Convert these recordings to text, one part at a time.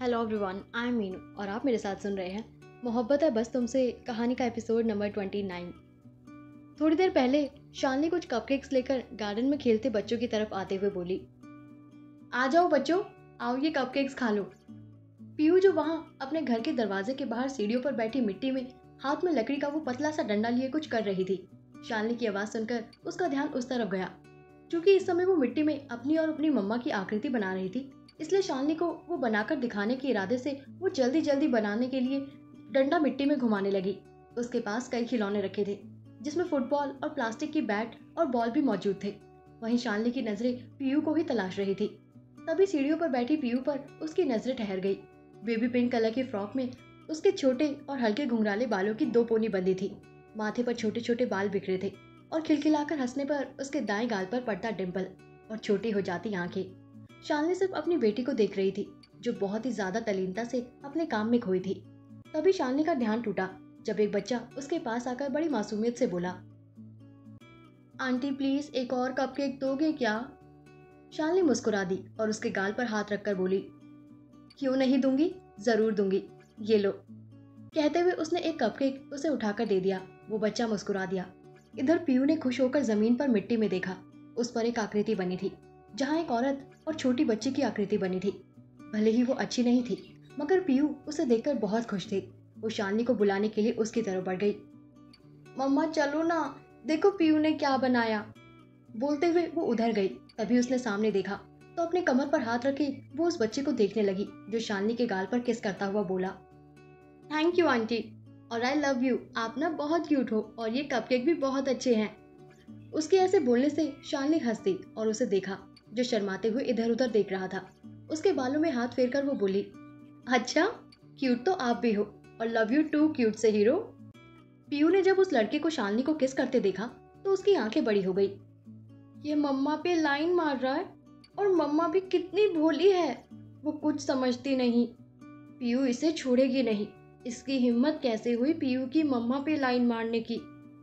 Hello everyone, I am Meenu और आप मेरे साथ सुन रहे हैं मोहब्बत है बस तुमसे कहानी का एपिसोड नंबर 29। थोड़ी देर पहले शालिनी कुछ कपकेक्स लेकर गार्डन में खेलते बच्चों की तरफ आते हुए बोली, आ जाओ बच्चों, आओ ये कपकेक्स खा लो। पीयू जो वहां अपने घर के दरवाजे के बाहर सीढ़ियों पर बैठी मिट्टी में हाथ में लकड़ी का वो पतला सा डंडा लिए कुछ कर रही थी। शालिनी की आवाज सुनकर उसका ध्यान उस तरफ गया। क्योंकि इस समय वो मिट्टी में अपनी और अपनी मम्मा की आकृति बना रही थी, इसलिए शालिनी को वो बनाकर दिखाने के इरादे से वो जल्दी जल्दी बनाने के लिए डंडा मिट्टी में घुमाने लगी। उसके पास कई खिलौने रखे थे, जिसमें फुटबॉल और प्लास्टिक की बैट और बॉल भी मौजूद थे। वहीं शालिनी की नजरें पीयू को ही तलाश रही थी। तभी सीढ़ियों पर बैठी पीयू पर उसकी नजरें ठहर गई। बेबी पिंक कलर की फ्रॉक में उसके छोटे और हल्के घुंघराले बालों की दो पोनी बंधी थी। माथे पर छोटे छोटे बाल बिखरे थे और खिलखिलाकर हंसने पर उसके दाएं गाल पर पड़ता डिंपल और छोटी हो जाती आंखें। शालिनी सिर्फ अपनी बेटी को देख रही थी, जो बहुत ही ज्यादा तल्लीनता से अपने काम में खोई थी। तभी शालिनी का ध्यान टूटा जब एक बच्चा उसके पास आकर बड़ी मासूमियत से बोला, आंटी प्लीज एक और कपकेक दोगे क्या? शालिनी मुस्कुरा दी और उसके गाल पर हाथ रखकर बोली, क्यों नहीं दूंगी, जरूर दूंगी, ये लो। कहते हुए उसने एक कपकेक उसे उठाकर दे दिया। वो बच्चा मुस्कुरा दिया। इधर पीयू ने खुश होकर जमीन पर मिट्टी में देखा। उस पर एक आकृति बनी थी, जहाँ एक औरत और छोटी बच्ची की आकृति बनी थी। भले ही वो अच्छी नहीं थी, मगर पीयू उसे देखकर बहुत खुश थी। वो शालिनी को बुलाने के लिए उसकी तरफ बढ़ गई। मम्मा चलो ना, देखो पीयू ने क्या बनाया। बोलते हुए वो उधर गई। तभी उसने सामने देखा तो अपने कमर पर हाथ रखे वो उस बच्चे को देखने लगी, जो शालिनी के गाल पर किस करता हुआ बोला, थैंक यू आंटी और आई लव यू, आप ना बहुत क्यूट हो और ये कपकेक भी बहुत अच्छे हैं। उसके ऐसे बोलने से शालिनी हंस दी और उसे देखा, जो शर्माते हुए इधर उधर देख रहा था। उसके बालों में हाथ फेरकर वो बोली, अच्छा क्यूट तो आप भी हो और लव यू टू क्यूट से हीरो। पीयू ने जब उस लड़के को शालिनी को किस करते देखा तो उसकी आंखें बड़ी हो गई। ये मम्मा पे लाइन मार रहा है और मम्मा भी कितनी भोली है, वो कुछ समझती नहीं। पीयू इसे छोड़ेगी नहीं, इसकी हिम्मत कैसे हुई पीयू की मम्मा पे लाइन मारने की।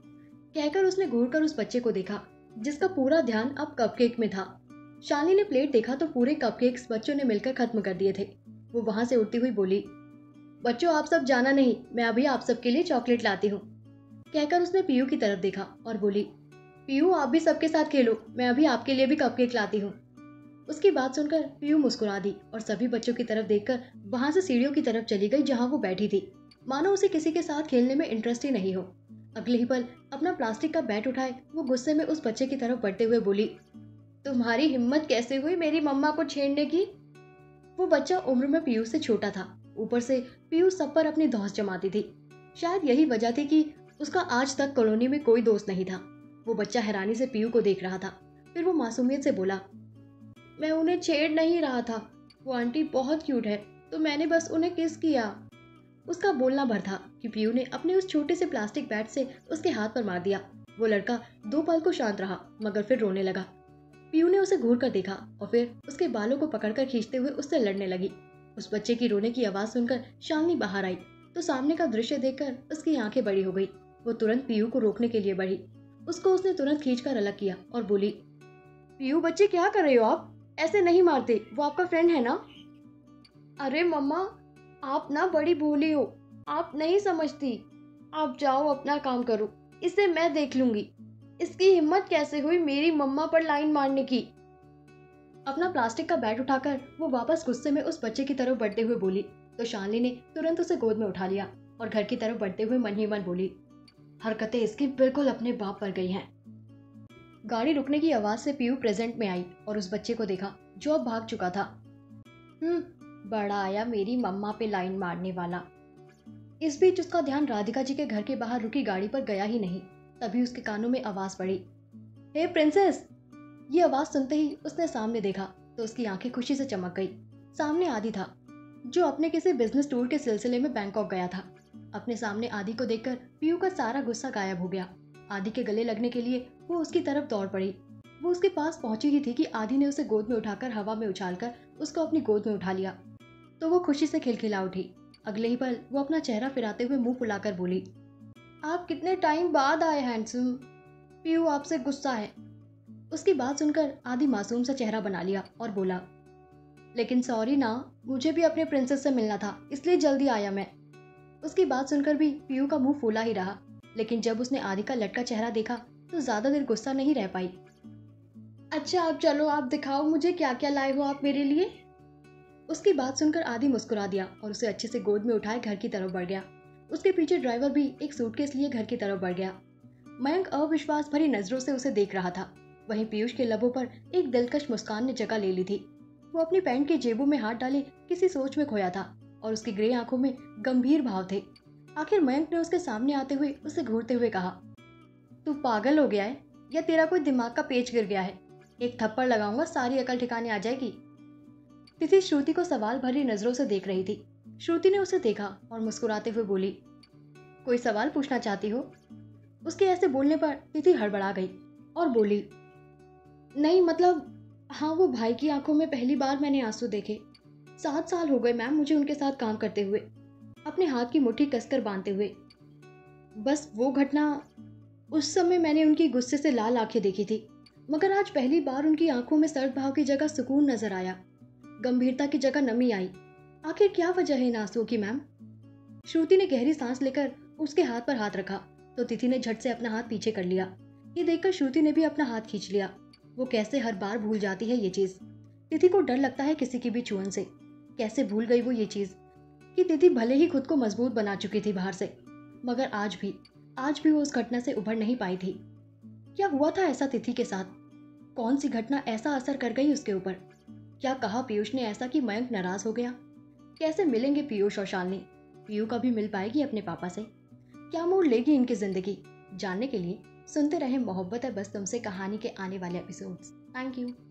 कहकर उसने घूरकर उस बच्चे को देखा, जिसका पूरा ध्यान अब कपकेक में था। शालिनी ने प्लेट देखा तो पूरे कपकेक्स बच्चों ने मिलकर खत्म कर दिए थे। वो वहां से उड़ती हुई बोली, बच्चों आप सब जाना नहीं, मैं अभी आप सबके लिए चॉकलेट लाती हूँ। कहकर उसने पीयू की तरफ देखा और बोली, पीयू आप भी सबके साथ खेलो, मैं अभी आपके लिए भी कपकेक लाती हूँ। उसकी बात सुनकर पीयू मुस्कुरा दी और सभी बच्चों की तरफ देखकर वहां से सीढ़ियों की तरफ चली गई, जहां वो बैठी थी, मानो उसे किसी के साथ खेलने में इंटरेस्ट ही नहीं हो। अगले ही पल अपना प्लास्टिक का बैट उठाए वो गुस्से में उस बच्चे की तरफ बढ़ते हुए बोली, तुम्हारी हिम्मत कैसे हुई मेरी मम्मा को छेड़ने की? वो बच्चा उम्र में पीयू से छोटा था, ऊपर से पीयू सब पर अपनी धौंस जमाती थी। शायद यही वजह थी कि उसका आज तक कॉलोनी में कोई दोस्त नहीं था। वो बच्चा हैरानी से पीयू को देख रहा था। फिर वो मासूमियत से बोला, मैं उन्हें छेड़ नहीं रहा था, वो आंटी बहुत क्यूट है तो मैंने बस उन्हें किस किया। उसका बोलना भर था कि पीयू ने अपने उस छोटे से प्लास्टिक बैट से उसके हाथ पर मार दिया। वो लड़का दो पल को शांत रहा, मगर फिर रोने लगा। पीयू ने उसे घूर कर देखा और फिर उसके बालों को पकड़कर खींचते हुए उससे लड़ने लगी। उस बच्चे की रोने की आवाज सुनकर शालिनी बाहर आई तो सामने का दृश्य देखकर उसकी आंखें बड़ी हो गई। वो तुरंत पीयू को रोकने के लिए बढ़ी। उसको उसने तुरंत खींचकर अलग किया और बोली, पीयू बच्चे क्या कर रहे हो आप? ऐसे नहीं मारते, वो आपका फ्रेंड है ना। अरे मम्मा, आप ना बड़ी भोली हो, आप नहीं समझती। आप जाओ अपना काम करो, इसे मैं देख लूंगी। इसकी हिम्मत कैसे हुई मेरी मम्मा पर लाइन मारने की? अपना प्लास्टिक का बैट उठाकर वो वापस गुस्से में उस बच्चे की तरफ बढ़ते हुए बोली तो शालिनी ने तुरंत उसे गोद में उठा लिया और घर की तरफ बढ़ते हुए मन ही मन बोली, हरकतें इसकी बिल्कुल अपने बाप पर गई हैं। गाड़ी रुकने की आवाज से पीयू प्रेजेंट में आई और उस बच्चे को देखा, जो अब भाग चुका था। बड़ा आया मेरी मम्मा पे लाइन मारने वाला। इस बीच उसका ध्यान राधिका जी के घर के बाहर रुकी गाड़ी पर गया ही नहीं। तभी उसके कानों में आवाज पड़ी, हे प्रिंसेस। ये आवाज सुनते ही उसने सामने देखा तो उसकी आंखें खुशी से चमक गई। सामने आदि था, जो अपने किसी बिजनेस टूर के सिलसिले में बैंकॉक गया था। अपने सामने आदि को देखकर पीयू का सारा गुस्सा गायब हो गया। आदि के गले लगने के लिए वो उसकी तरफ दौड़ पड़ी। वो उसके पास पहुंची ही थी कि आदि ने उसे गोद में उठाकर हवा में उछालकर उसको अपनी गोद में उठा लिया तो वो खुशी से खिलखिला उठी। अगले ही पल वो अपना चेहरा फिराते हुए मुंह फुलाकर बोली, आप कितने टाइम बाद आए हैंडसम। पीयू आपसे गुस्सा है। उसकी बात सुनकर आदि मासूम सा चेहरा बना लिया और बोला, लेकिन सॉरी ना, मुझे भी अपने प्रिंसेस से मिलना था, इसलिए जल्दी आया मैं। उसकी बात सुनकर भी पीयू का मुंह फूला ही रहा, लेकिन जब उसने आदि का लटका चेहरा देखा तो ज्यादा देर गुस्सा नहीं रह पाई। अच्छा अब चलो, आप दिखाओ मुझे क्या क्या लाए हो आप मेरे लिए। उसकी बात सुनकर आदि मुस्कुरा दिया और उसे अच्छे से गोद में उठाए घर की तरफ बढ़ गया। उसके पीछे ड्राइवर भी एक सूटकेस लिए घर की तरफ बढ़ गया। मयंक अविश्वास भरी नजरों से उसे देख रहा था। वहीं पीयूष के लबों पर एक दिलकश मुस्कान ने जगह ले ली थी। वो अपनी पैंट की जेबों में हाथ डाले किसी सोच में खोया था और उसकी ग्रे आंखों में गंभीर भाव थे। आखिर मयंक ने उसके सामने आते हुए उसे घूरते हुए कहा, तू पागल हो गया है या तेरा कोई दिमाग का पेच गिर गया है? एक थप्पड़ लगाऊंगा, सारी अकल ठिकाने आ जाएगी। तिथि श्रुति को सवाल भरी नजरों से देख रही थी। श्रुति ने उसे देखा और मुस्कुराते हुए बोली, कोई सवाल पूछना चाहती हो? उसके ऐसे बोलने पर तिथि हड़बड़ा गई और बोली, नहीं मतलब, हाँ वो भाई की आंखों में पहली बार मैंने आंसू देखे। 7 साल हो गए मैम मुझे उनके साथ काम करते हुए, अपने हाथ की मुट्ठी कसकर बांधते हुए। बस वो घटना, उस समय मैंने उनकी गुस्से से लाल आंखें देखी थी, मगर आज पहली बार उनकी आंखों में सर्द भाव की जगह सुकून नजर आया, गंभीरता की जगह नमी आई। आखिर क्या वजह है इन आंसुओं की मैम? श्रुति ने गहरी सांस लेकर उसके हाथ पर हाथ रखा तो तिथि ने झट से अपना हाथ पीछे कर लिया। ये देखकर श्रुति ने भी अपना हाथ खींच लिया। वो कैसे हर बार भूल जाती है ये चीज। तिथि को डर लगता है किसी की भी छुअन से। कैसे भूल गई वो ये चीज कि तिथि भले ही खुद को मजबूत बना चुकी थी बाहर से, मगर आज भी वो उस घटना से उभर नहीं पाई थी। क्या हुआ था ऐसा तिथि के साथ? कौन सी घटना ऐसा असर कर गई उसके ऊपर? क्या कहा पीयूष ने ऐसा कि मयंक नाराज हो गया? कैसे मिलेंगे पीयूष और शालिनी? पीयू कभी मिल पाएगी अपने पापा से? क्या मोड़ लेगी इनकी जिंदगी? जानने के लिए सुनते रहे मोहब्बत है बस तुमसे कहानी के आने वाले एपिसोड्स। Thank you.